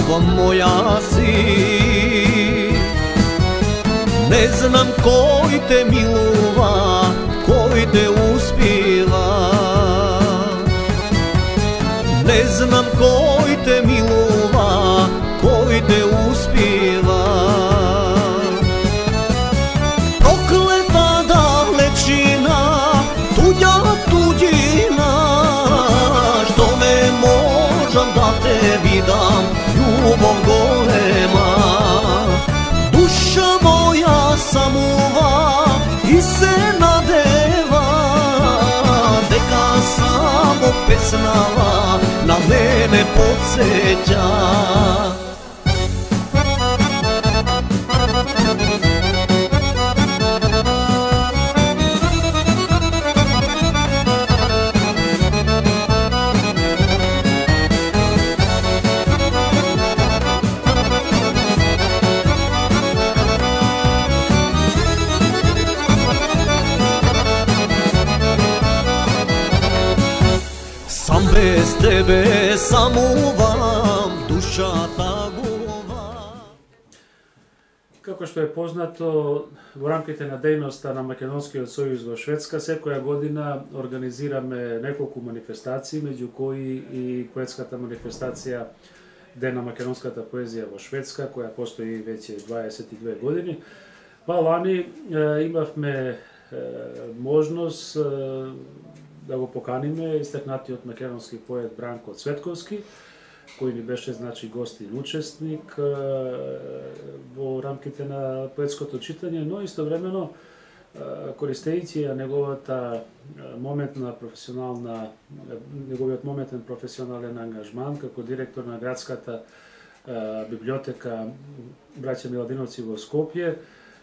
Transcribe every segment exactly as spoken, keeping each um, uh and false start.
ljubav moja si. Ne znam koji te miluva, koji te uspiva. Ne znam koji te miluva, koji te uspiva. Prokleta dalečina, tuđa tuđina, što ne možem da te vidam, ljubav golema. Duša moja samuva i se nadeva, neka samo pesnava na mene podsjeća. Sam bez tebe samuvam, duša tagova. Како што е познато, во рамките на дејноста на Македонскиот сојуз во Шведска, секоја година организираме неколку манифестации, меѓу кои и поетската манифестација Ден на македонската поезија во Шведска, која постои веќе дваесет и две години. Па лани имавме можност да го поканиме истакнатиот македонски поет Бранко Цветковски, кој ни беше значи гостин учесник во рамките на поетското читање, но истовремено користејќи ја неговата моментна професионална неговиот моментен професионален ангажман како директор на градската библиотека Браќа Миладиновци во Скопје,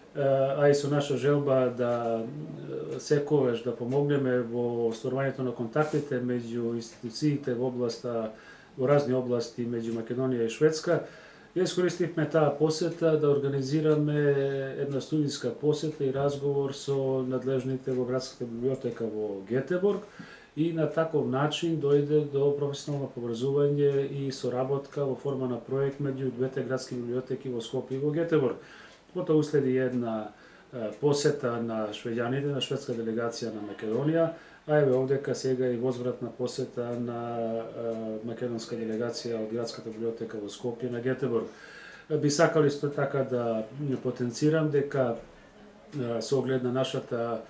а и со наша желба да секогаш да помогнеме во остварувањето на контактите меѓу институциите во областа, во разни области меѓу Македонија и Шведска, ја искористивме таа посета да организираме една студиска посета и разговор со надлежните во градската библиотека во Гетеборг и на таков начин дојде до професионално поврзување и соработка во форма на проект меѓу двете градски библиотеки во Скопје и во Гетеборг. Потоа уследи една посета на швеѓаните, на шведска делегација на Македонија, а еве овдека сега и возвратна посета на македонска делегација од градската библиотека во Скопје на Гетеборг. Би сакал исто така да потенцирам дека со оглед на нашата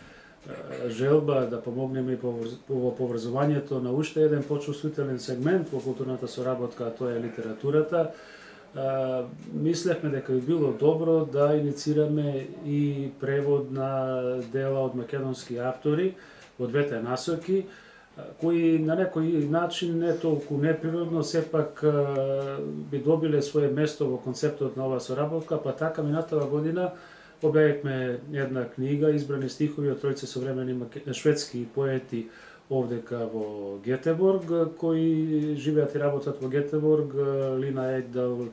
желба да помогнеме во поврзувањето на уште еден почувствителен сегмент во културната соработка, а тоа е литературата. Uh, мислевме дека би било добро да инициираме и превод на дела од македонски автори во двете насоки, кои на некој начин не толку неприродно сепак uh, би добиле свое место во концептот на оваа соработка, па така минатава година објавивме една книга избрани стихови од тројца современи шведски поети овдека во Гетеборг, кои живеат и работат во Гетеборг, Лина Еддал,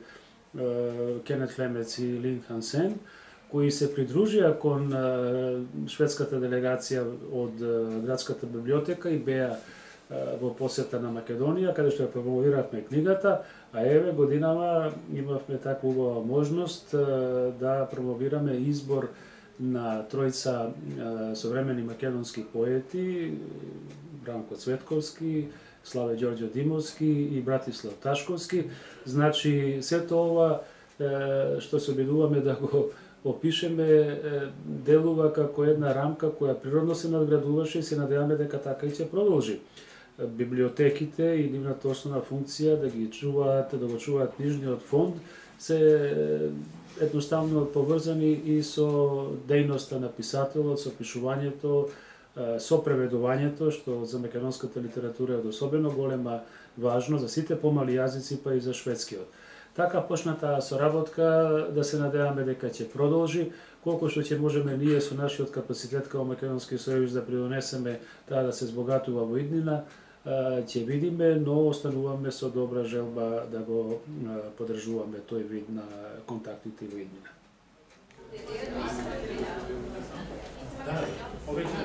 Кенет Лемец и Лин Хансен, кои се придружија кон шведската делегација од градската библиотека и беа во посета на Македонија, каде што ја промовиравме книгата, а еве годинава имавме така убава можност да промовираме избор на тројца современи македонски поети, Бранко Цветковски, Славе Ѓорѓо Димовски и Братислав Ташковски. Значи, сето ова што се обидуваме да го опишеме делува како една рамка која природно се надградуваше и се надеваме дека така и ќе продолжи. Библиотеките и нивната основна функција да ги чуваат, да го чуваат книжниот фонд се едноставно поврзани и со дејноста на писателот, со пишувањето, со преведувањето, што за македонската литература е од особено голема важност, за сите помали јазици, па и за шведскиот. Така почна таа соработка, да се надеваме дека ќе продолжи, колку што ќе можеме ние со нашиот капацитет како Македонски сојуз да придонесеме таа да се збогатува во иднина, ќе видиме, но остануваме со добра желба да го поддржуваме тој вид на контактите во иднина. Да, повеќе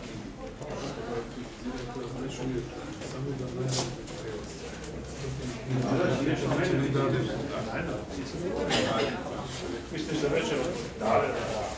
само да nešto meni? Ajde. Misliš da večer? Da, da, da.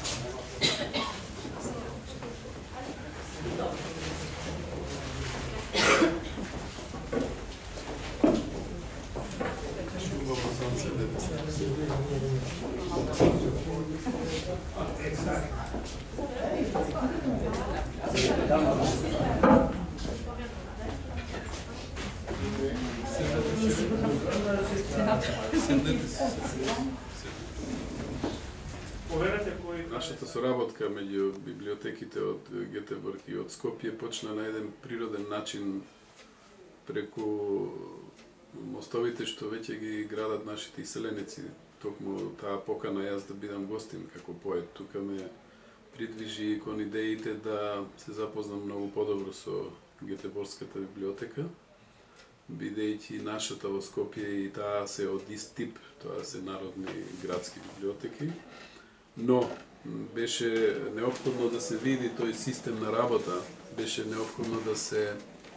Нашата соработка меѓу библиотеките од Гетеборг и од Скопје почна на еден природен начин преку мостовите што веќе ги градат нашите иселеници. Токму таа покана јас да бидам гостин како поет тука ме придвижи кон идеите да се запознам многу подобро со Гетеборската библиотека, бидејќи нашата во Скопје и таа се од ист тип, тоа се народни градски библиотеки, но беше неопходно да се види тој систем на работа, беше неопходно да се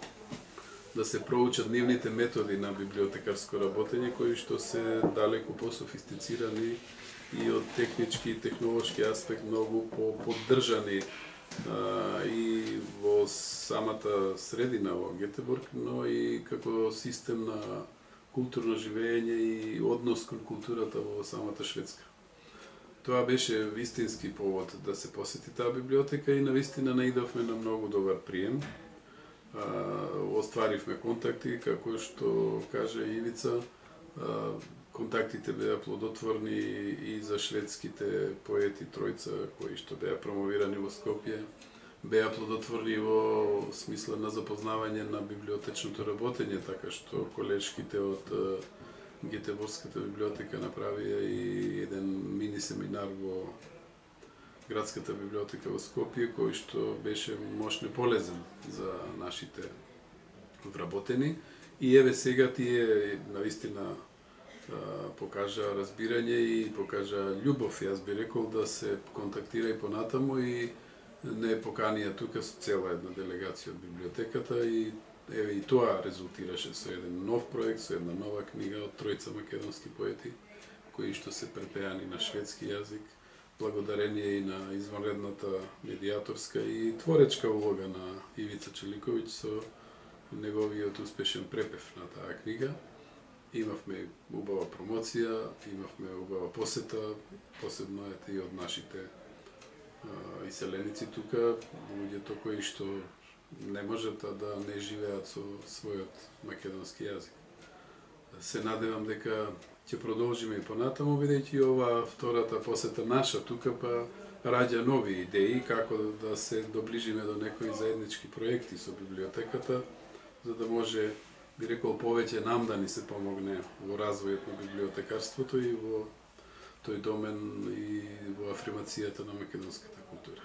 да се проучат нивните методи на библиотекарско работење, кои што се далеку пософистицирани и од технички и технолошки аспект многу по-поддржани а, и во самата средина во Гетеборг, но и како систем на културно живење и однос кон културата во самата Шведска. Тоа беше вистински повод да се посети таа библиотека и навистина наидовме на многу добар прием. А, остваривме контакти, како што кажа Ивица, а, контактите беа плодотворни и за шведските поети тројца кои што беа промовирани во Скопје, беа плодотворни во смисла на запознавање на библиотечното работење, така што колешките од Гетеборската библиотека направија и еден мини семинар во Градската библиотека во Скопје, кој што беше мощно полезен за нашите вработени. И еве сега тие навистина покажа разбирање и покажа љубов, јас би рекол, да се контактира и понатаму и не поканија тука со цела една делегација од библиотеката и еве и тоа резултираше со еден нов проект, со една нова книга од тројца македонски поети, кои што се препеани на шведски јазик, благодарение и на извонредната медиаторска и творечка улога на Ивица Челиковиќ со неговиот успешен препев на таа книга. Имавме убава промоција, имавме убава посета, посебно ете и од нашите а, иселеници тука, луѓето кои што не можат да не живеат со својот македонски јазик. Се надевам дека ќе продолжиме и понатаму, бидејќи ова втората посета наша тука па раѓа нови идеи како да се доближиме до некои заеднички проекти со библиотеката, за да може, би рекол, повеќе нам да ни се помогне во развојот на библиотекарството и во тој домен и во афирмацијата на македонската култура.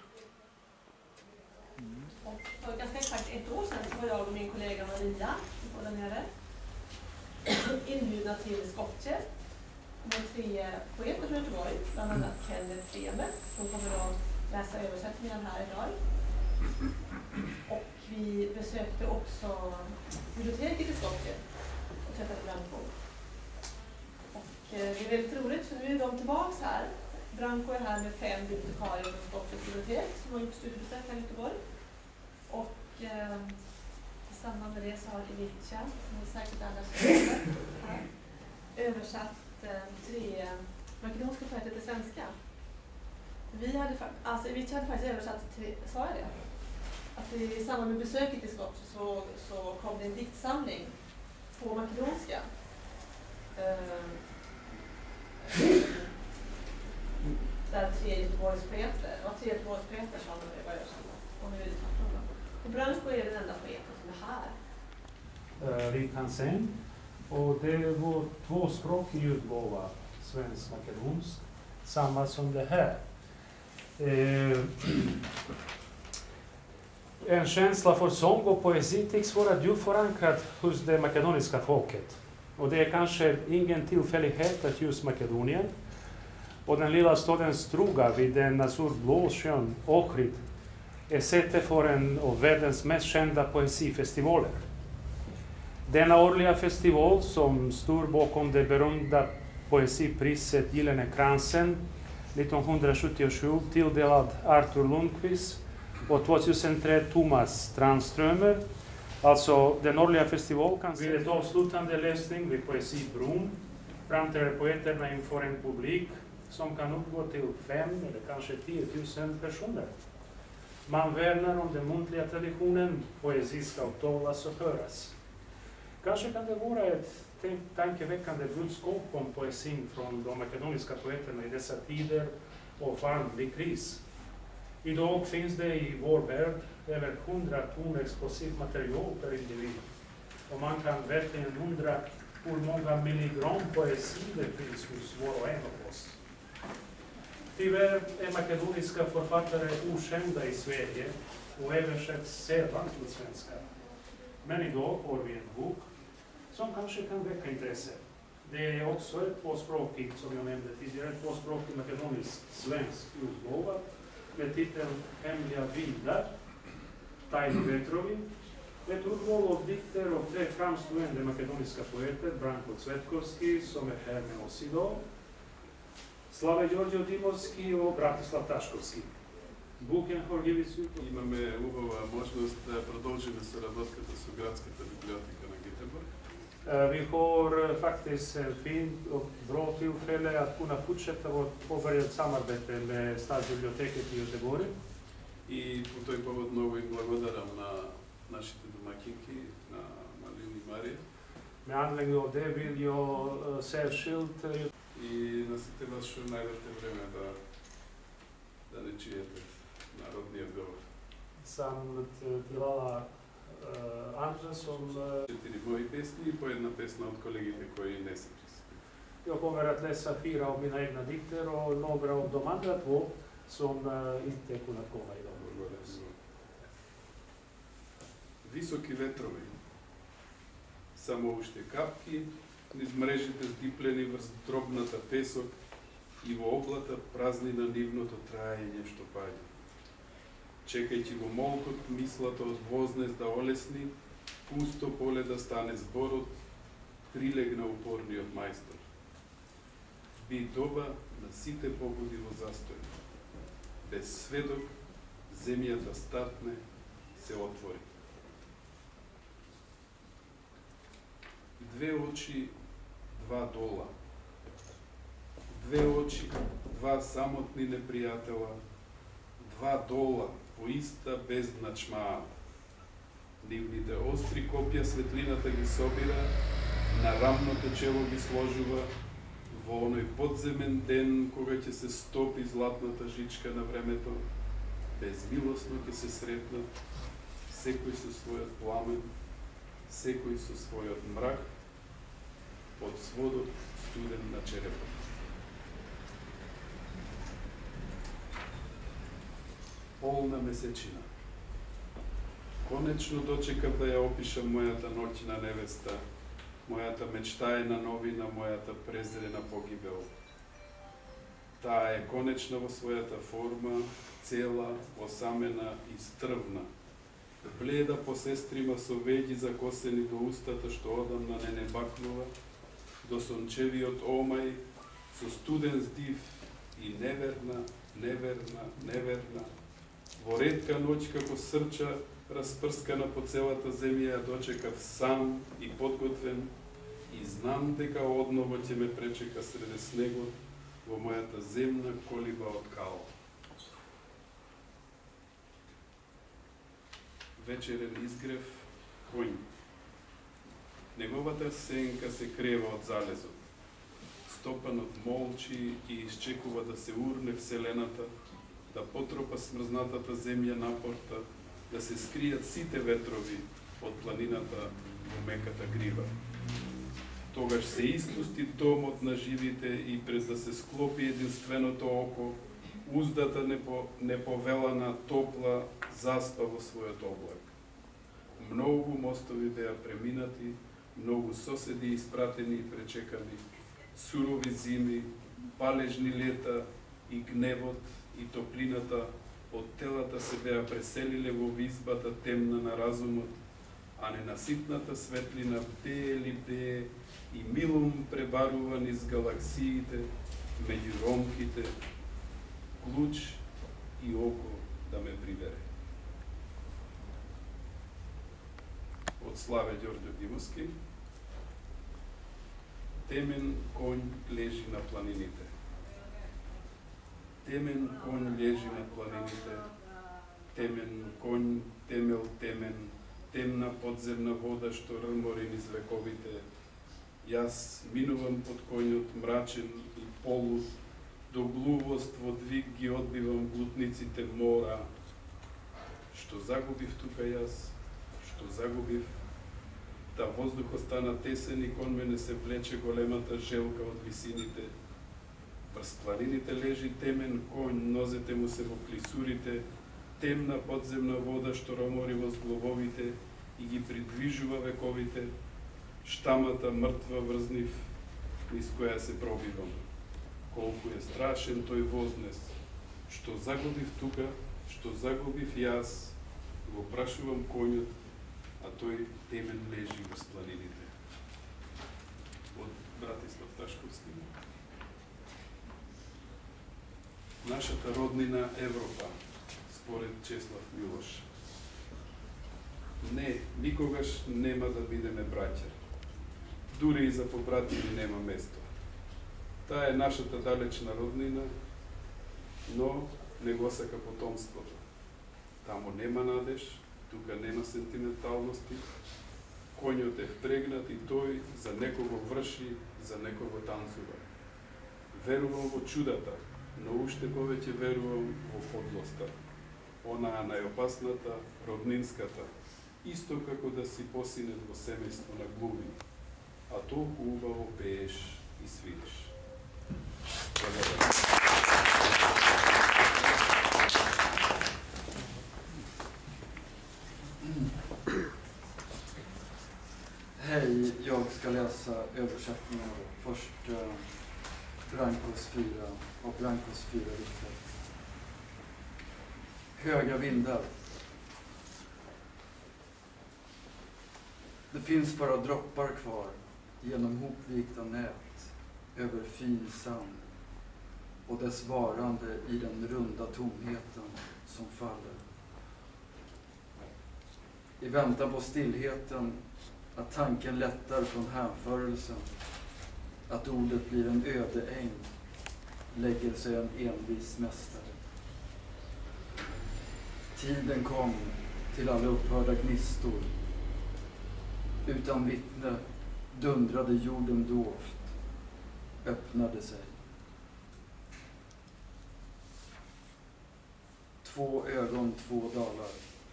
Och för ganska exakt ett år sedan så var jag och min kollega Maria på där nere inbjudna till Skopje med tre poeter från Göteborg, bland annat Kenneth Remer som kommer att läsa översättningen här idag. Och vi besökte också biblioteket i Skopje och träffade Branko. Och det är väldigt roligt för nu är de tillbaks här. Branko är här med fem bibliotekarier från Skopjes bibliotek som har gjort studiebesök här i Göteborg. Och eh, i samband med det så har Ivica, som är säkert alla känner här, översatt eh, tre makedonska poeter till svenska. Vi hade, alltså Ivica hade faktiskt översatt tre, sa jag det? Att i samband med besöket i Skopje så, så kom det en diktsamling på makedonska. Eh, där tre Göteborgspoeter, det var tre Göteborgspoeter som var översatta. Och nu är det tvärtom. Och Branko är den enda poeten som är här. Uh, Rik Hansen. Och det är vår tvåspråkig utgåva, svensk-makedonsk, samma som det här. Uh, en känsla för sång och poesi tycks vara djupt förankrad hos det makedoniska folket. Och det är kanske ingen tillfällighet att just Makedonien och den lilla staden Struga vid den azurblå sjön Ohrid är säte för en av världens mest kända poesifestivaler. Denna årliga festival som står bakom det berömda poesipriset Gyllene kransen nittonhundrasjuttiosju tilldelad Arthur Lundqvist och tjugohundratre Thomas Tranströmer. Alltså den årliga festivalen kan vid ett avslutande läsning vid Poesibron framträder poeterna inför en publik som kan uppgå till fem eller kanske tio tusen personer. Man värnar om den muntliga traditionen, poesi ska uttalas och höras. Kanske kan det vara ett tankeväckande budskap om poesin från de makedoniska poeterna i dessa tider och farlig kris. Idag finns det i vår värld över hundra ton explosivt material per individ. Och man kan verkligen undra hur många milligram poesi det finns hos var och en av oss. Tyvärr är makedoniska författare okända i Sverige och översätts sällan till svenska. Men idag har vi en bok som kanske kan väcka intresse. Det är också ett tvåspråkigt, som jag nämnde tidigare, ett tvåspråkigt makedonisk-svensk utgåva med titeln Hemliga vildar, Tajni Vetrovi. Ett urval av dikter av tre framstående makedoniska poeter, Branko Cvetkovski, som är här med oss idag, Slave Đorđe Dimovski och Bratislav Taškovski. Boken har givits ut. Имаме убава можност да продолжиме соработката со градската библиотека на Göteborg. Vi har faktiskt en fin och bra tillfälle att kunna fortsätta vårt påbörjat samarbete med Stadsbiblioteket i Göteborg. И по тој повод многу им благодарам на нашите домакинки, на Малин и Марија. Med anledning av det vill jag uh, särskilt uh, И на сите вас што најдете време да да не чуете народниот говор. samt uh, till alla uh, andra som... Uh, Четири мои песни и по една песна од колегите кои не се присутни. jag kommer att läsa fyra av mina egna dikter och några av de andra två som uh, inte kunnat komma idag. Високи ветрови, само уште капки, низ мрежите здиплени врз дробната песок и во облата празнина нивното траење што паѓа. Чекајќи го молкот, мислата од вознес да олесни, пусто поле да стане зборот, прилегна упорниот мајстор. Би доба на сите погоди во застој. Без сведок, земјата статне, се отвори. Две очи, два дола. Две очи, два самотни непријатела. Два дола, по иста бездна чмаа. Нивните остри копја светлината ги собира, на рамното чело ги сложува, во оној подземен ден, кога ќе се стопи златната жичка на времето, безмилосно ќе се сретнат, секој со својот пламен, секој со својот мрак, од сводот студен на черепот. Полна месечина. Конечно дочекав да ја опишам мојата ноќна невеста, мојата мечтаена новина, мојата презрена погибел. Таа е конечна во својата форма, цела, осамена и стрвна. Бледа по сестрима со веѓи закосени до устата што одамна не не бакнува, до сончевиот омај, со студен здив и неверна, неверна, неверна. Во ретка ноќ како срча, распрскана по целата земја, ја дочекав сам и подготвен и знам дека одново ќе ме пречека среде снегот во мојата земна колиба од кал. Вечерен изгрев, коњ. Неговата сенка се крева од залезот. Стопанот молчи и изчекува да се урне вселената, да потропа смрзнатата земја напорта, да се скријат сите ветрови од планината во меката грива. Тогаш се испусти домот на живите и пред да се склопи единственото око, уздата непо, неповелана, топла, заспа во својот облак. Многу мостови беа преминати, многу соседи испратени и пречекани, сурови зими, палежни лета и гневот и топлината од телата се беа преселиле во визбата темна на разумот а ненаситната светлина бде ли бде и милом пребарува низ галаксиите, меѓу ромките, клуч и око да ме прибере. Од Славе Ѓорѓо Димовски. Темен конј лежи на планините. Темен конј лежи на планините. Темен конј, темел темен, темна подземна вода што рмори низ вековите. Јас минувам под конјот мрачен и полут, до глувост во двиг ги одбивам глутниците мора. Што загубив тука јас, што загубив, та воздухот стана тесен и кон мене се влече големата желка од висините. Врз планините лежи темен конј, нозете му се во клисурите, темна подземна вода што ромори во зглобовите и ги придвижува вековите, штамата мртва врз нив, низ која се пробивам. Колку е страшен тој вознес, што загубив тука, што загубив јас, го прашувам конјот, а тој темен лежи врз планините. Од Братислав Ташковски. Нашата роднина Европа, според Чеслав Милош. Не, никогаш нема да бидеме браќа. Дури и за побратими нема место. Таа е нашата далечна роднина, но не го сака потомството. Таму нема надеж, тука нема сентименталности. Конјот е впрегнат и тој за некого врши, за некого танцува. Верувам во чудата, но уште повеќе верувам во подлоста. Онаа најопасната, роднинската, исто како да си посинет во семејство на глуви, а толку убаво пееш и свириш. Hej, jag ska läsa översättningen först eh, Brancos fyra och Brancos fyra dikter. Höga vindar. Det finns bara droppar kvar genom hopvikta nät över fin sand och dess varande i den runda tomheten som faller. I väntan på stillheten, att tanken lättar från hänförelsen, att ordet blir en öde äng, lägger sig en envis mästare. Tiden kom till alla upphörda gnistor. Utan vittne dundrade jorden dovt, öppnade sig. Två ögon, två dalar.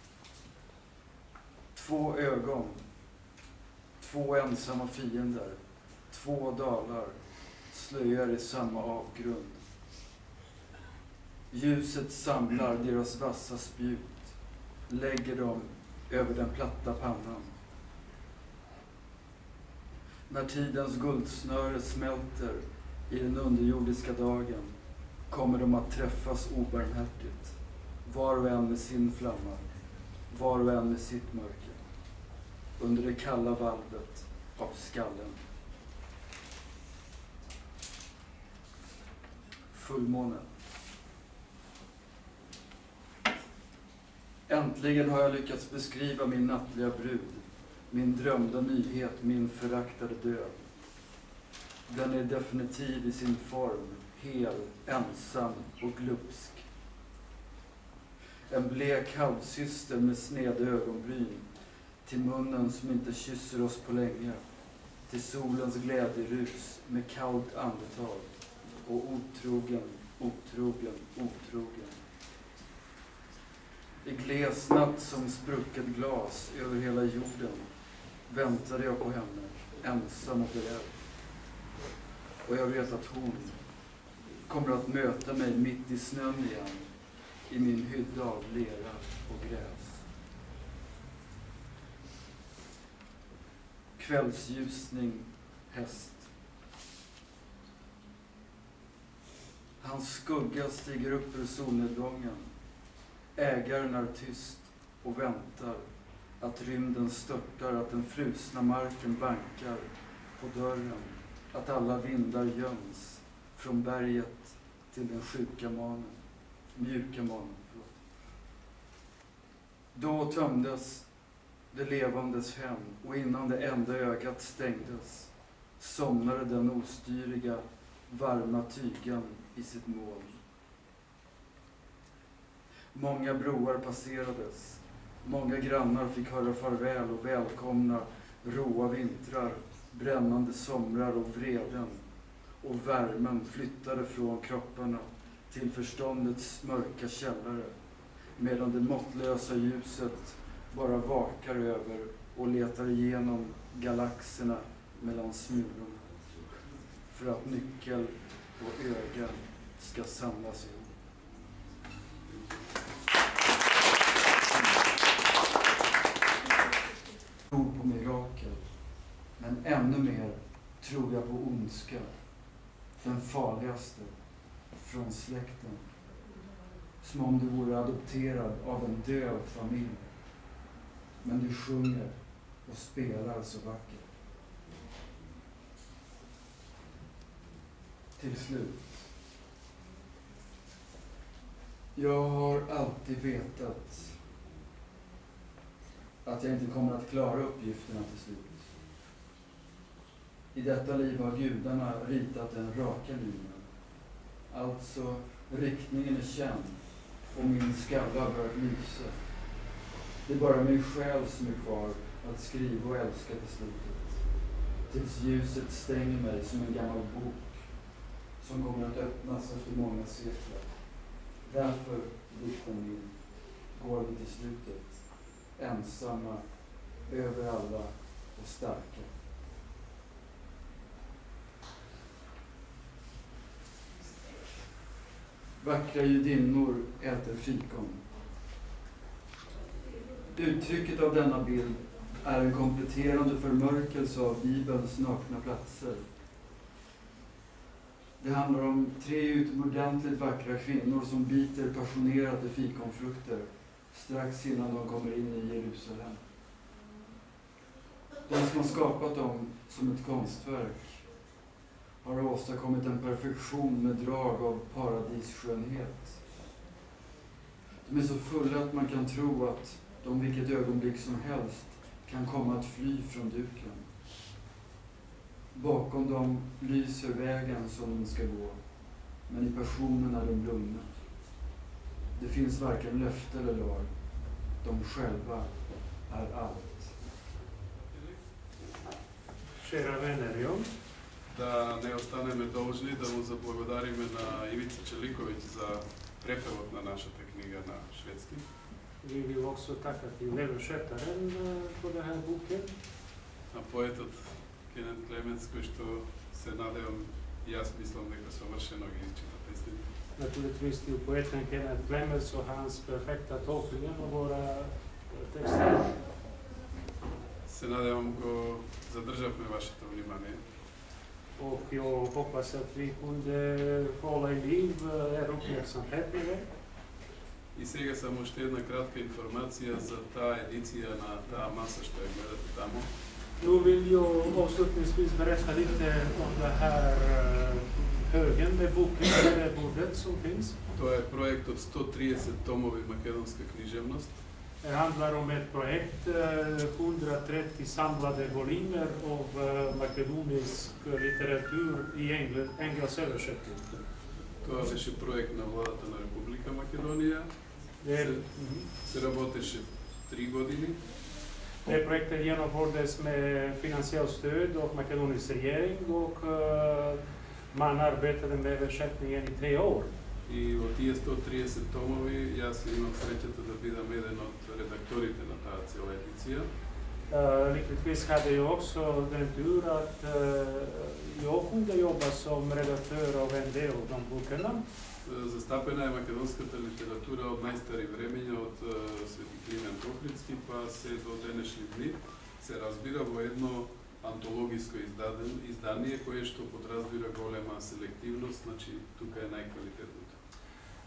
Två ögon, två ensamma fiender, två dalar, slöjar i samma avgrund. Ljuset samlar deras vassa spjut, lägger dem över den platta pannan. När tidens guldsnöre smälter i den underjordiska dagen kommer de att träffas obarmhärtigt, var och en med sin flamma, var och en med sitt mörker, under det kalla valvet av skallen. Fullmåne. Äntligen har jag lyckats beskriva min nattliga brud, min drömda nyhet, min föraktade död. Den är definitiv i sin form, hel, ensam och glupsk. En blek halvsyster med sneda ögonbryn, till munnen som inte kysser oss på länge, till solens glädjerus med kallt andetag och otrogen, otrogen, otrogen. I glesnatt som sprucket glas över hela jorden väntade jag på henne, ensam och beredd. Och jag vet att hon kommer att möta mig mitt i snön igen, i min hydda av lera och gräs. Kvällsljusning, häst. Hans skugga stiger upp ur solnedgången. Ägaren är tyst och väntar Att rymden störtar, att den frusna marken bankar på dörren. Att alla vindar göms från berget till den sjuka manen, mjuka manen. Förlåt. Då tömdes det levandes hem och innan det enda ögat stängdes somnade den ostyriga, varma tygan i sitt mål. Många broar passerades, många grannar fick höra farväl och välkomna råa vintrar, brännande somrar och vreden, och värmen flyttade från kropparna till förståndets mörka källare, medan det måttlösa ljuset bara vakar över och letar igenom galaxerna mellan smulorna, för att nyckel och öga ska samlas ihop. Jag tror på mirakel, men ännu mer tror jag på ondska, den farligaste från släkten, som om du vore adopterad av en döv familj. Men du sjunger och spelar så vackert. Till slut. Jag har alltid vetat att jag inte kommer att klara uppgifterna till slut. I detta liv har gudarna ritat den raka linjen. Alltså, riktningen är känd och min skalle har börjat lysa. Det är bara min själ som är kvar att skriva och älska till slutet. Tills ljuset stänger mig som en gammal bok som kommer att öppnas efter många sekler. Därför, dikten min, går vi till slutet, ensamma, över alla och starka. Vackra judinnor äter fikon. Uttrycket av denna bild är en kompletterande förmörkelse av Bibelns nakna platser. Det handlar om tre utomordentligt vackra kvinnor som biter passionerat i fikonfrukter strax innan de kommer in i Jerusalem. Den som har skapat dem som ett konstverk har åstadkommit en perfektion med drag av paradisskönhet. De är så fulla att man kan tro att de vilket ögonblick som helst kan komma att fly från duken. Bakom dem lyser vägen som de ska gå, men i passionen är de lugna. Det finns varken löfte eller lag. De själva är allt. Kära vänner, ja. Da ne ostaneme должни да му заблагодариме на Ивица Čeliković za prepevod na našата kniga na švedski. Vi vill också tacka till översättaren på den här boken. A poetot Kenneth Clemens, koji što se nadevам и јас мислам дека совршено ги чита песните. Naturligtvis till poeten Kenneth Clemens och hans perfekta tolkning av våra texter. Се надевам го задржавме вашето внимание. Och jag hoppas att vi kunde hålla i liv er uppmärksamhet med det. И сега само уште една кратка информација за таа едиција на таа маса што ја гледате таму. Nu vill jag avslutningsvis berätta lite om det här högen med boken, det bordet som finns. Тоа е проект од сто триесет томови македонска книжевност. Det handlar om ett projekt, hundratrettio samlade volymer av makedonisk litteratur i engel, engelsk översättning. Тоа беше проект на владата на Република Македонија. Det, Се, се работеше три години. det projektet genomfördes med finansiellt stöd av makedonisk regering och uh, man arbetade med översättningen i tre år. И во тие сто триесет томови јас имам среќата да бидам еден од редакторите на таа цела едиција. Uh, lyckligtvis hade jag också den tur att uh, jag kunde jobba som redaktör av en del av de böckerna. Застапена е македонската литература од најстари времења, од Свети Климент Охридски па се до денешни дни. Се разбира во едно антологиско издаден, издание кое што подразбира голема селективност, значи тука е најквалитетното.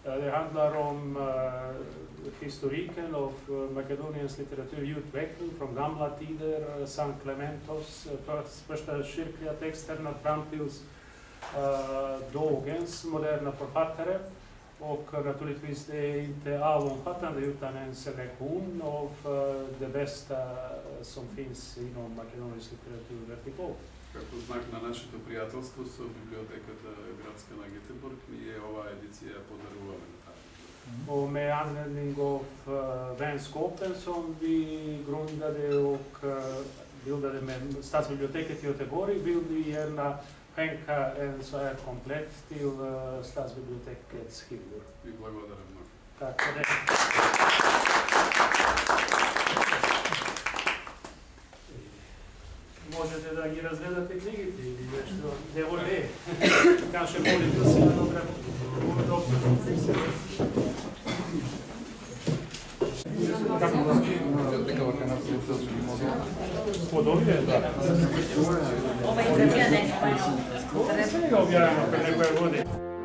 Det handlar om uh, historiken av uh, Makedoniens litteraturutveckling från gamla tider, Sankt Clementos, uh, första kyrkliga texterna fram till uh, dagens moderna författare. Och uh, naturligtvis det är inte allomfattande utan en selektion av uh, det bästa som finns inom makedonisk litteratur vertikal. Како знак на нашето пријателство со библиотеката градска на Гетеборг, ние оваа едиција подаруваме на таа. Och med anledning av uh, vänskapen som vi grundade och uh, bildade med Stadsbiblioteket i Göteborg vill vi gärna skänka en så här komplett till uh, Stadsbibliotekets hyllor. Ви благодарам много. Tack för det. Можете да ги разгледате книгите или нещо. Ево не. Каже молите се на добре. Подобие? Да. Ова изградија не е. Сега објавено пред некоја година.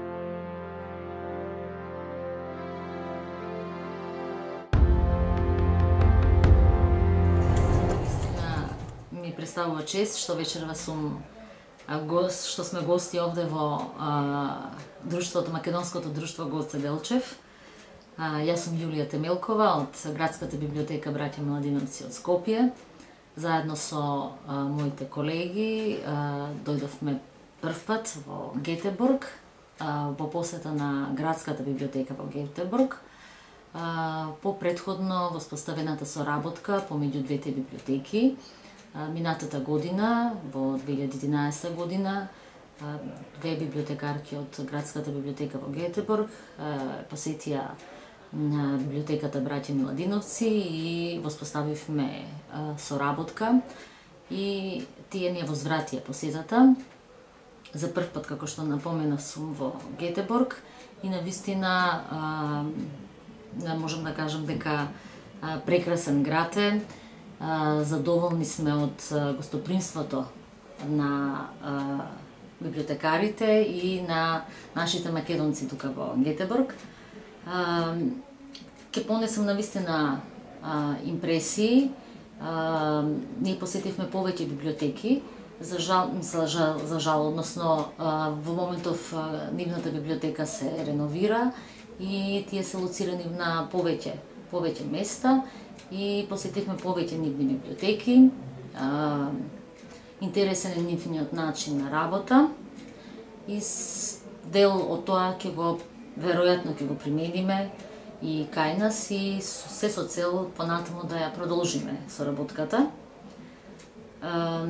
Представува чест што вечерва сум гост, што сме гости овде во а, друштвото, Македонското друштво Гоце Делчев. А, јас сум Јулија Темелкова од Градската библиотека Браќа Миладиновци од Скопје. Заедно со а, моите колеги а, дојдовме прв пат во Гетеборг, а, во посета на Градската библиотека во Гетеборг. А, по предходно воспоставената соработка помеѓу двете библиотеки. Минатата година, во две илјади и единаесетта година, две библиотекарки од Градската библиотека во Гетеборг посетија на библиотеката Браќа Миладиновци и воспоставивме соработка и тие ни возвратија посетата. За прв пат, како што напоменав, сум во Гетеборг и навистина можам да кажам дека прекрасен град е. Задоволни сме од гостопримството на библиотекарите и на нашите македонци тука во Гетеборг. Ке понесам навистина импресии. Ние посетивме повеќе библиотеки. За жал, за жал, за жал односно во моментов нивната библиотека се реновира и тие се лоцирани на повеќе повеќе места. И посетивме повеќе нивни библиотеки. А, интересен е нивниот начин на работа и дел од тоа ќе го веројатно ќе го примениме и кај нас и се со цел понатаму да ја продолжиме соработката. А,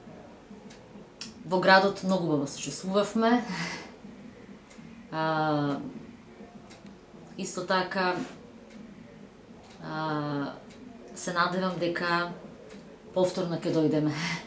во градот многу убаво се чувствувавме. А, исто така а, се надевам дека повторно ќе дојдеме.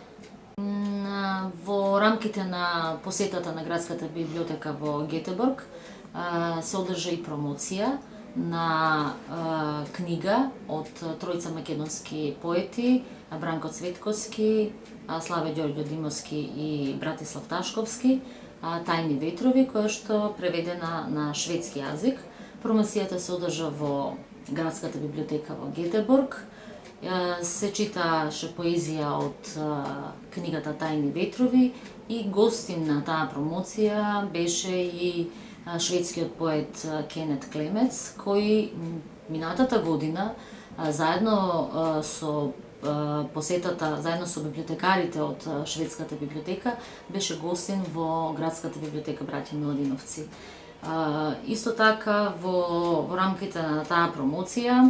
Во рамките на посетата на Градската библиотека во Гетеборг се одржа и промоција на книга од тројца македонски поети, Бранко Цветковски, Славе Ѓорѓо Димовски и Братислав Ташковски, Тајни ветрови, која што преведена на шведски јазик. Промоцијата се одржа во Градската библиотека во Гетеборг. Се читаше поезија од книгата Тајни ветрови и гостин на таа промоција беше и шведскиот поет Кенет Клемец, кој минатата година заедно со посетата, заедно со библиотекарите од шведската библиотека, беше гостин во Градската библиотека Браќа Миладиновци. Исто така во, во рамките на таа промоција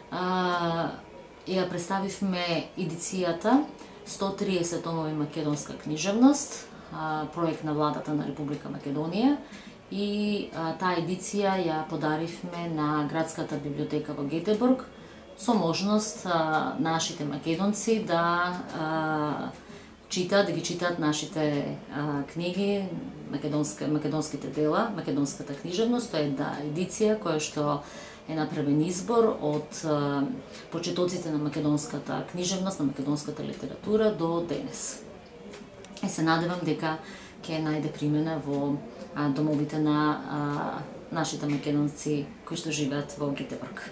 ја представивме едицијата сто триесет томови македонска книжевност, проект на владата на Република Македонија, и таа едиција ја подаривме на Градската библиотека во Гетеборг со можност нашите македонци да читаат, да ги читаат нашите книги, македонска, македонските дела, македонската книжевност. Тоа е да едиција која што е направен избор од почетоците на македонската книжевност, на македонската литература до денес. И се надевам дека ќе најде примена во домовите на нашите македонци кои што живеат во Гетеборг.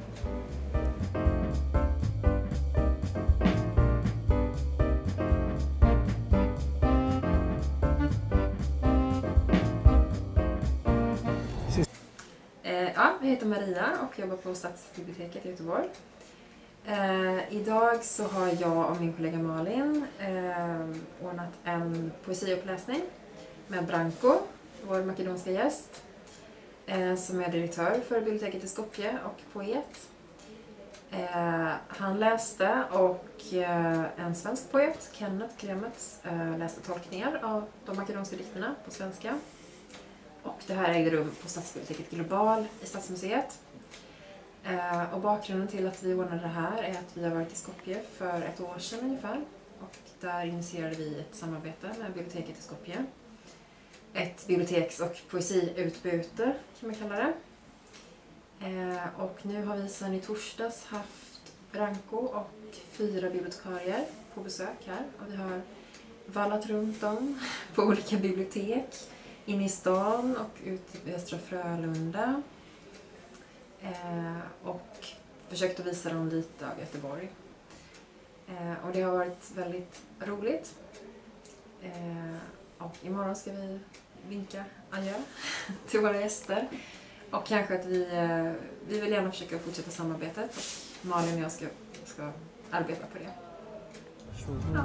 Ja, jag heter Maria och jobbar på Stadsbiblioteket i Göteborg. Eh, idag så har jag och min kollega Malin eh, ordnat en poesiuppläsning med Branko, vår makedonska gäst, eh, som är direktör för biblioteket i Skopje och poet. Eh, han läste och eh, en svensk poet, Kenneth Klemets, eh, läste tolkningar av de makedonska dikterna på svenska. Och det här ägde rum på Stadsbiblioteket Global i Stadsmuseet. Eh, och bakgrunden till att vi ordnade det här är att vi har varit i Skopje för ett år sedan ungefär. Och där initierade vi ett samarbete med biblioteket i Skopje. Ett biblioteks- och poesiutbyte kan man kalla det. Eh, och nu har vi sedan i torsdags haft Branko och fyra bibliotekarier på besök här. Och vi har vallat runt om på olika bibliotek. In i stan och ut i Västra Frölunda. Eh, och försökt att visa dem lite av Göteborg. Eh, och det har varit väldigt roligt. Eh, och imorgon ska vi vinka adjö till våra gäster. Och kanske att vi, eh, vi vill gärna försöka fortsätta samarbetet. Och Malin och jag ska, ska arbeta på det. Ja.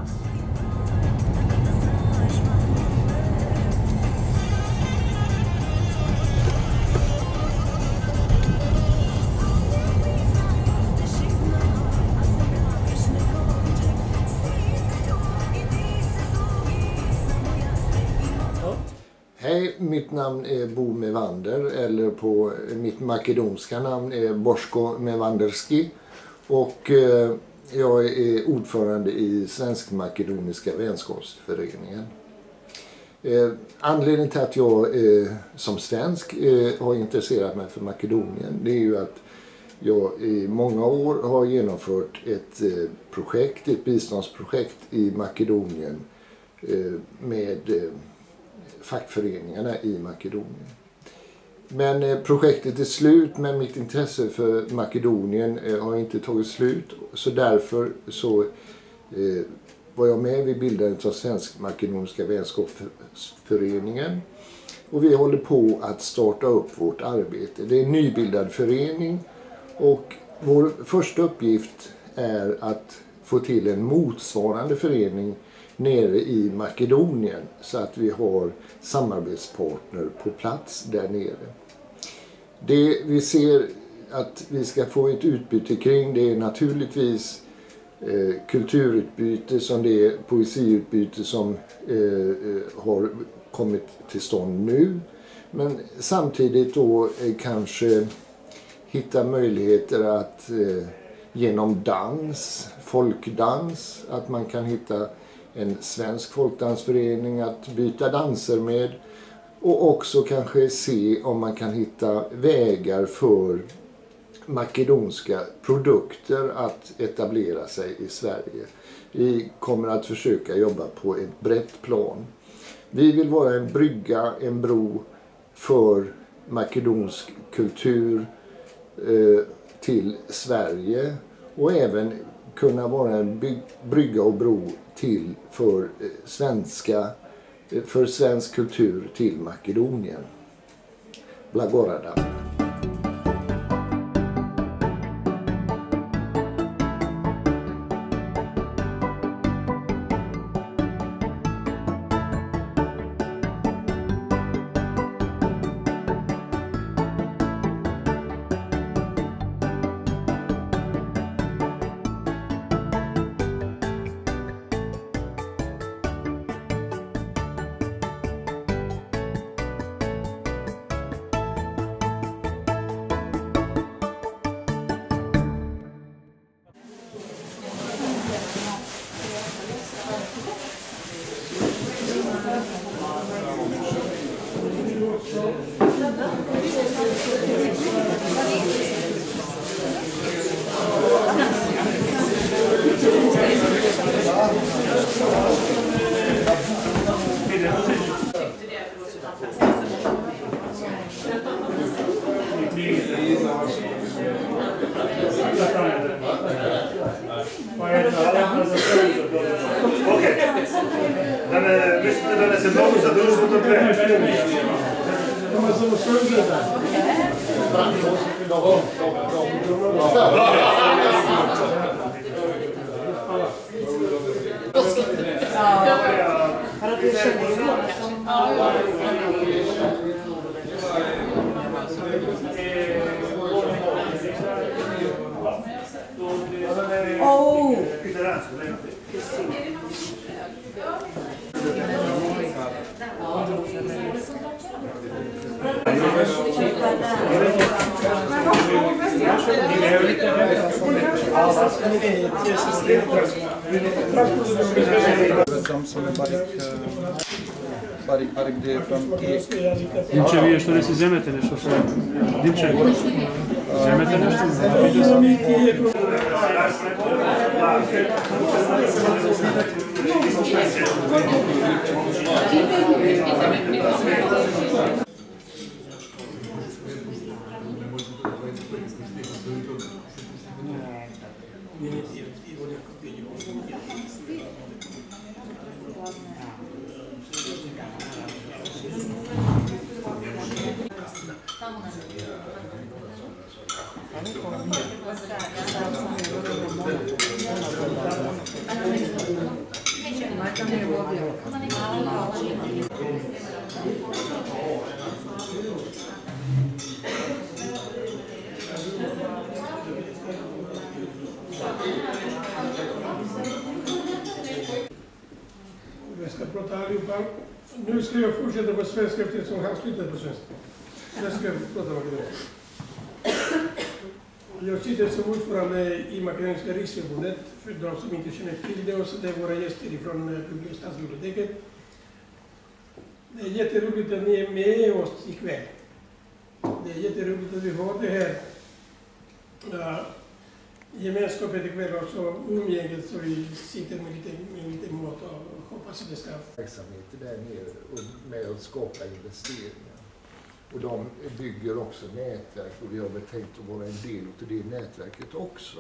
Hej, mitt namn är Bo Mevander, eller på mitt makedonska namn är Boško Mevanderski. Och eh, jag är ordförande i Svensk-makedoniska vänskapsföreningen. Eh, anledningen till att jag eh, som svensk eh, har intresserat mig för Makedonien, det är ju att jag i många år har genomfört ett eh, projekt, ett biståndsprojekt i Makedonien eh, med eh, fackföreningarna i Makedonien. Men eh, projektet är slut, men mitt intresse för Makedonien eh, har inte tagit slut. Så därför så eh, var jag med vid bildandet av Svensk-makedoniska vänskapsföreningen. Och vi håller på att starta upp vårt arbete. Det är en nybildad förening och vår första uppgift är att få till en motsvarande förening nere i Makedonien så att vi har samarbetspartner på plats där nere. Det vi ser att vi ska få ett utbyte kring, det är naturligtvis eh, kulturutbyte som det är poesiutbyte som eh, har kommit till stånd nu. Men samtidigt då eh, kanske hitta möjligheter att eh, genom dans, folkdans, att man kan hitta en svensk folkdansförening att byta danser med. Och också kanske se om man kan hitta vägar för makedonska produkter att etablera sig i Sverige. Vi kommer att försöka jobba på ett brett plan. Vi vill vara en brygga, en bro för makedonsk kultur eh, till Sverige. Och även kunna vara en brygga och bro till för svenska för svensk kultur till Makedonien. Blagorada. Dimče, vi što ne si zemete nešto svoje? Dimče, zemete nešto? Jag ska prata allihopa. Nu ska jag fortsätta på svenska eftersom han slutade på svenska. Jag ska prata makedonska. Jag sitter som ordförande i Makedoniska riksförbundet, för de som inte känner till det, och så det är våra gäster från stadsbiblioteket. Det är jätteroligt att ni är med oss ikväll. Det är jätteroligt att vi har det här uh, gemenskapen ikväll och så umgänget, så vi sitter med lite, med lite mat och hoppas att det ska... Verksamheter där nere och med att skapa investeringar. Och de bygger också nätverk och vi har väl tänkt att vara en del av det nätverket också.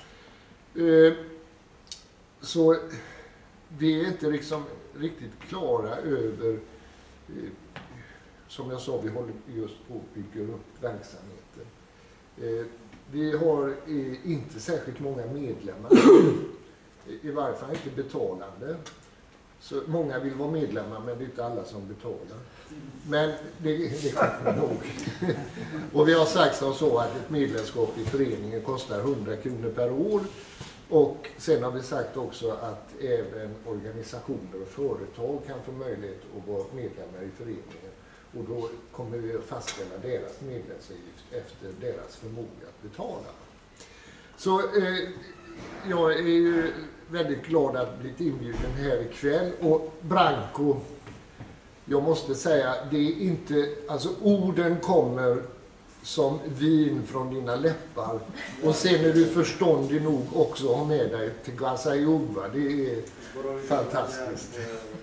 Så vi är inte liksom riktigt klara över, som jag sa, vi håller just på att bygga upp verksamheten. Vi har inte särskilt många medlemmar, i varje fall inte betalande. Så många vill vara medlemmar, men det är inte alla som betalar. Men det, det kommer nog. Och vi har sagt så att ett medlemskap i föreningen kostar hundra kronor per år. Och sen har vi sagt också att även organisationer och företag kan få möjlighet att vara medlemmar i föreningen. Och då kommer vi att fastställa deras medlemsavgift efter deras förmåga att betala. Så eh, jag är ju väldigt glad att bli inbjuden här ikväll. Och Branko, jag måste säga, det är inte, alltså orden kommer som vin från dina läppar. Och sen är du förståndig nog också att ha med dig till Gasayuba. Det är fantastiskt.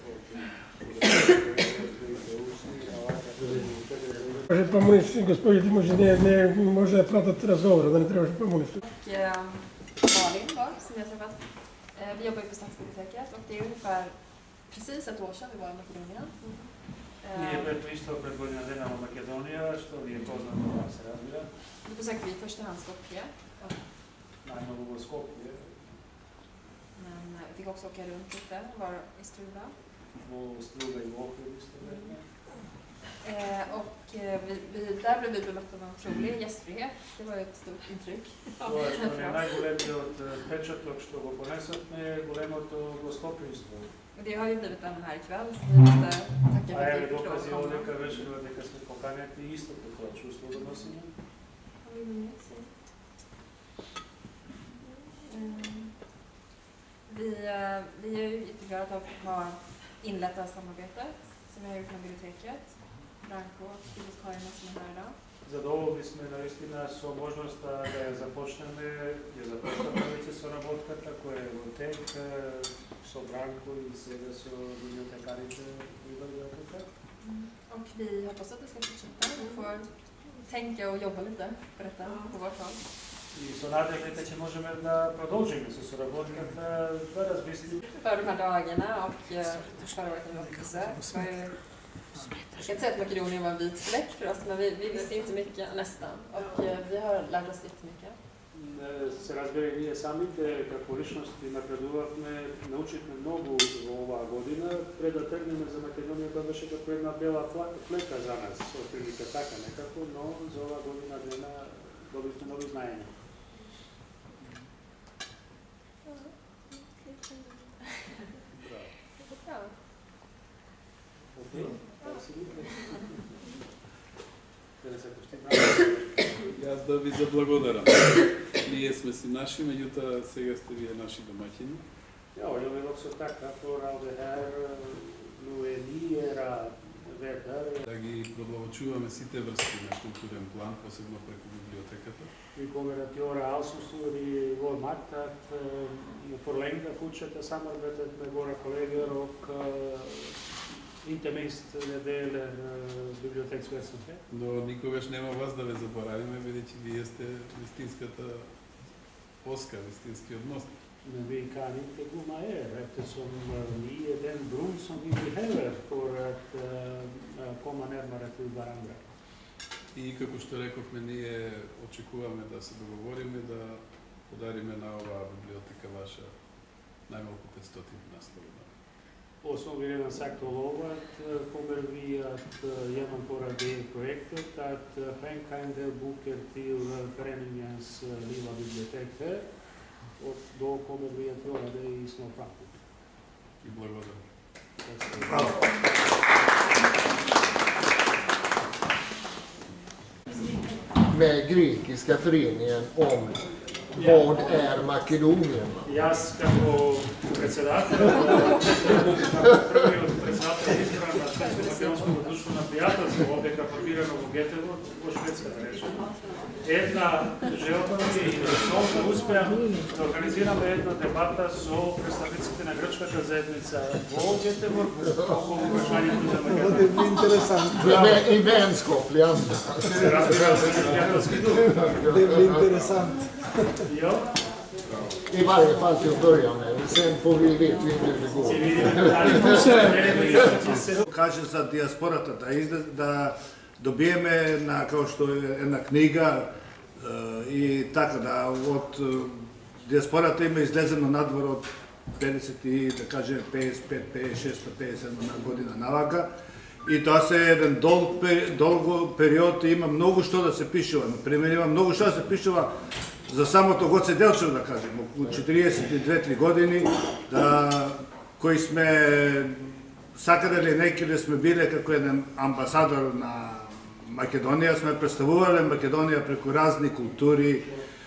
Proszę pomóc, gospodin, może nie, nie może pratat razговора, да не трябваше помощ. Malin var, som jag träffat. Vi jobbar ju på Stadsbiblioteket och det är ungefär precis ett år sedan vi var i Makedonien. Nije preto isto pred godina dana u Makedonija, što vi je poznato da se razvija. Då besökte vi i första hand Skopje. Najnovo Skopje. Men vi fick också åka runt lite, var i Struda. Bo Struda i Ohrid isto vrijeme. Eh, och eh, vi, vi, där blev vi bemötta med otrolig gästfrihet. Det var ju ett stort intryck. Това е што е најголемиот од печаток што го понесовме, големото гостопријство. Det har ju blivit en här ikväll, så vi måste tacka för А att еве vi fick докази lov att овдека komma. вечерва дека сме поканети исто тоа чувство да носиме. Mm. Vi, eh, vi är ju jätteglada att ha inlett det här samarbetet som vi har gjort med biblioteket. Branko och bibliotekarierna som är här idag. Задоволни сме наистина со можноста да ја започнеме, ја започнеме веќе со работката која е во тек со Бранко и сега со библиотекарите и библиотека. Och vi hoppas att det ska fortsätta. Vi får tänka och jobba lite på detta på vårt håll. I så nadam se će možemo da продолжим sa suraботката, да размислим. För de här dagarna och förra året när vi var på besök var ju, jag kan inte säga att Makedonien var en vit fläck för oss, men vi, vi visste inte mycket nästan och vi har lärt oss jättemycket. Се разбира и ние самите како личности напредувавме, научивме многу оваа година. Пред да тргнеме за Македонија тоа беше како една бела флека за нас, отприлика така некако, но за оваа година дена добивме нови знаења. Јас да ви заблагодарам. Ние сме си наши, меѓутоа сега сте вие наши домаќини. Ja, jag vill också tacka för allt det här. Nu är ni era värdar. Да ги проблагочуваме сите врски на културен план, посебно преку библиотеката. Vi kommer att göra allt som står i vår makt att uh, förlänga, fortsätta samarbetet med våra kollegor och uh, inte minst när det gäller uh, biblioteksverksamhet. Но никогаш нема вас да ве заборавиме, бидејќи вие сте вистинската оска, вистинскиот мост. Men vi kan inte glömma er eftersom uh, ni är den bron som vi behöver för att uh, komma närmare till varandra. И како што рековме, ние очекуваме да се договориме да подариме на оваа библиотека ваша најмалку петстотин наслови. Och som vi redan sagt och lovat kommer vi att genomföra det projektet att skänka en del böcker till föreningens lilla bibliotek här. Och då kommer vi att göra det i snar framtid. И благодарам. Med grekiska föreningen om vad är Makedonien? Jag ska få председателя, првиот председател избран на Шведско-македонското друштво на пријателство, овде формирано во Гетеборг, во Шведска, да речеме. Една желба ми и да успеам да организираме една дебата со представниците на грчката заедница во Гетеборг околу прашањето за Македонија. Det blir intressant. I vänskaplig anda. Се разбира се на пријателски дух. Det blir intressant. Ja. I varje fall till att börja med. Sen får vi veta hur det går. Каже за диаспората да изде, да добиеме на како што е една книга и така да од диаспората има излезено надвор од педесет и да каже педесет и пет, педесет и шест, педесет и седум година навака. И тоа се еден долг, долго период и има многу што да се пишува. Например, има многу што да се пишува за самото Гоце Делчев, да кажем, околу четириесет и две-три години, да, кои сме сакале некаде сме биле како еден амбасадор на Македонија, сме представувале Македонија преку разни култури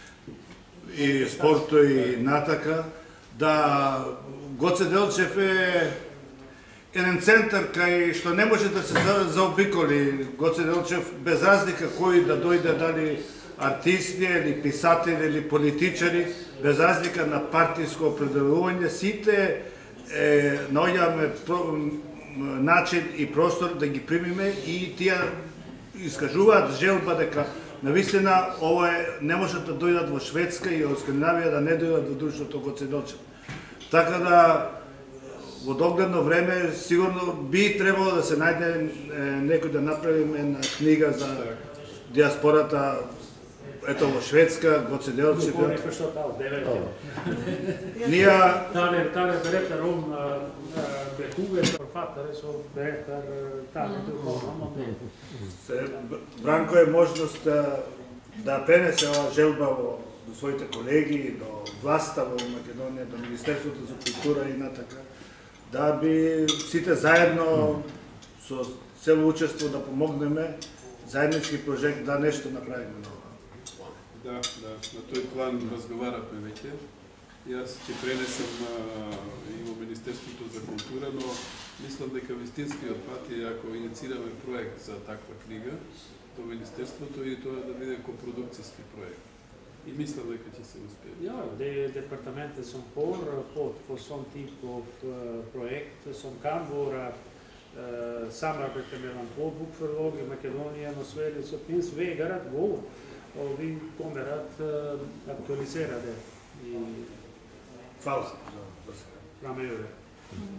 и спорту и натака, да Гоце Делчев е еден центар кај што не може да се заобиколи. Гоце Делчев без разлика кој да дојде, дали артисти или писатели или политичари, без разлика на партиско определување, сите е, наоѓаме начин и простор да ги примиме и тие искажуваат желба дека навистина ова е, не можат да дојдат во Шведска и од Скандинавија да не дојдат во друштвото Гоце Делчев. Така да во догледно време сигурно би требало да се најде некој да направиме една книга за диаспората. Ето во Шведска, Гоце Делчев. Du får ni förstå allt, det är verkligen. Ние Taner, Taner berättar om uh, behovet av författare som berättar Taner om honom. се Бранко е можност да, да пренесе ова желба во до своите колеги, до власта во Македонија, до Министерството за култура и натака, да би сите заедно со цело учество да помогнеме заеднички проект да нешто направиме ново. Да, да, на тој план разговаравме веќе. Јас ќе пренесам а, и во Министерството за култура, но мислам дека вистинскиот пат е ако инициираме проект за таква книга до Министерството и тоа да биде копродукцијски проект. И мислам дека ќе се успее. Ja, det är departementet som får fått för sån typ av uh, projekt som kan vara uh, samarbete mellan två bokförlag i Makedonien och Sverige, så finns vägar att gå. Och vi kommer att uh, aktualisera det i Hvala. framöver. Mm.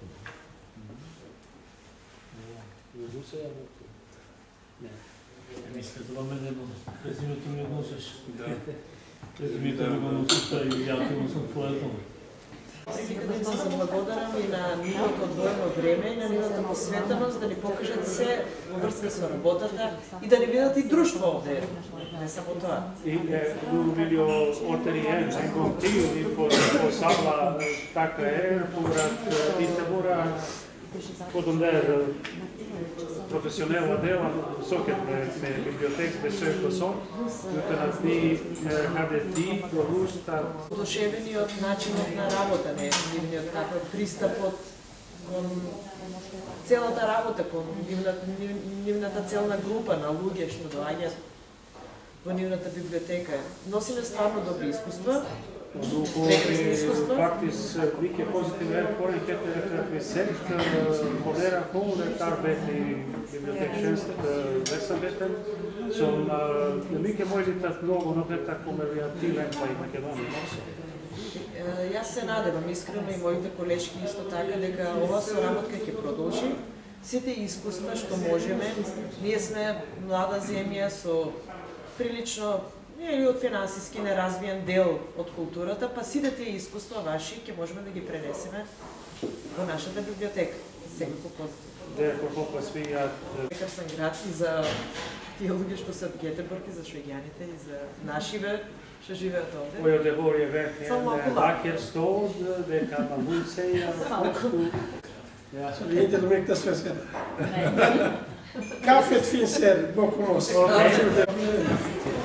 Vill du säga något? Nej. Jag visste att det var med det presidenten med Moses. Presidenten med Moses и ја ќе го споредувам. Секогаш се заблагодарам и на нивото одвоено време и на нивото посветеност да ни покажат се во врска со работата и да ни видат и друштво овде, не само тоа. I du vill ju återigen en gång till få, få samla tacka er för att inte bara på de där professionella delarna, saker med, med biblioteksbesök och sånt, utan att ni hade tid och lust att... Одушевени од начинот на работа, не нивниот како пристапот кон целата работа, кон нивната, нивната целна група на луѓе што доаѓаат во нивната библиотека. Носиме стварно добри искуства. Du får faktiskt mycket positiva erfarenheter efter att vi sett modera på det arbete i bibliotekstjänstverksamheten som är mycket möjligt att någon av detta kommer vi att tillämpa i Makedonien också. Јас се надевам искрено и моите колешки исто така дека ова соработка ќе продолжи. Сите искуства што можеме, ние сме млада земја со прилично или од финансиски неразвиен дел од културата, па сите тие искуства ваши ќе можеме да ги пренесеме во нашата библиотека. Секако позитивно. Дека сам град и за тие луѓе што се од Гетеборг и за швеѓаните и за нашиве што живеат овде. Och Göteborg är verkligen en vacker stad, det kan man väl säga. Så vi är inte de äkta svenskarna. Kaffet finns här bakom oss.